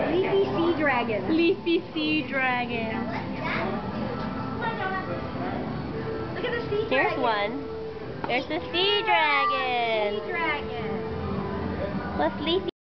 Leafy sea dragon. Leafy sea dragon. Look at the sea dragon. Here's one. There's the sea dragon. Sea dragon. Plus leafy.